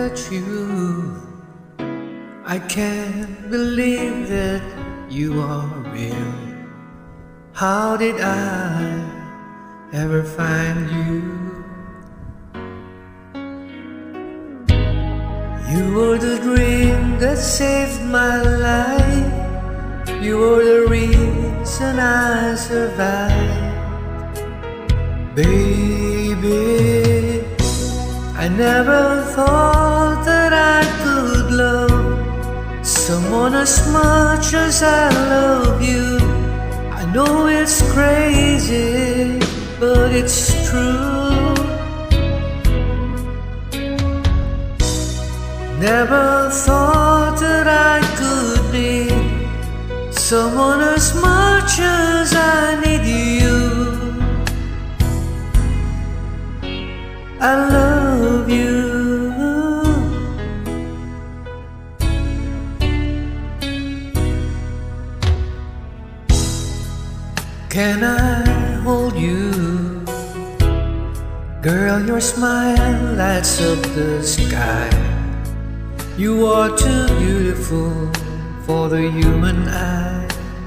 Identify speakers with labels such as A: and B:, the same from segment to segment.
A: at you. I can't believe that you are real. How did I ever find you? You were the dream that saved my life. You were the reason I survived. Baby, I never thought that I could love someone as much as I love you. I know it's crazy, but it's true. Never thought that I could need someone as much as I need you. I love you. Can I hold you? Girl, your smile lights up the sky. You are too beautiful for the human eye.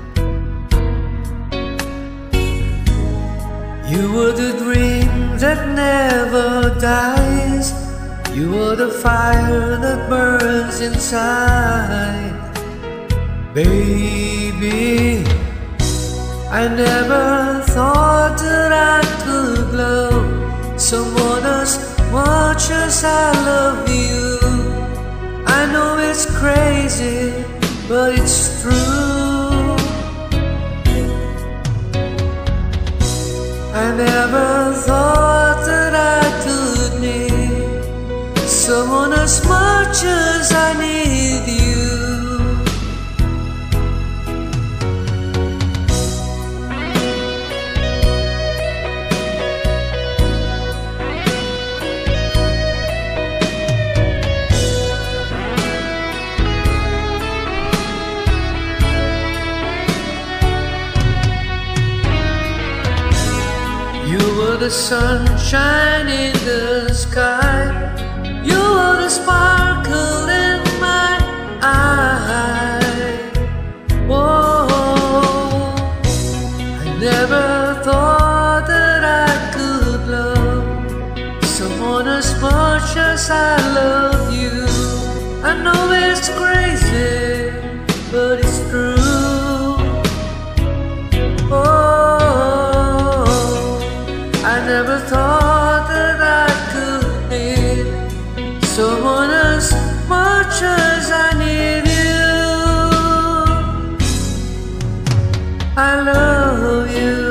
A: You were the dream that never dies. You were the fire that burns inside. Baby, I never thought that I could love someone as much as I love you. I know it's crazy, but it's true. I never thought that I could need someone as much as I need you. You were the sunshine in the sky. You were the sparkle in my eye. Whoa, I never thought that I could love someone as much as I love you. I know it's crazy, but it's true. I never thought that I could need someone as much as I need you. I love you.